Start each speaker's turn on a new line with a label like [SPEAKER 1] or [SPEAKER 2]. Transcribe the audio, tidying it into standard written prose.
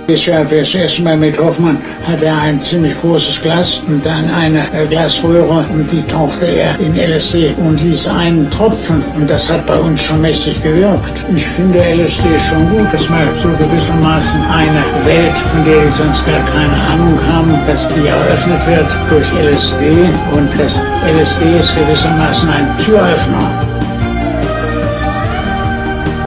[SPEAKER 1] Ich war das erste Mal mit Hoffmann, hatte er ein ziemlich großes Glas und dann eine Glasröhre und die tauchte er in LSD und ließ einen tropfen und das hat bei uns schon mächtig gewirkt. Ich finde LSD schon gut, dass man so gewissermaßen eine Welt, von der die sonst gar keine Ahnung haben, dass die eröffnet wird durch LSD und das LSD ist gewissermaßen ein Türöffner.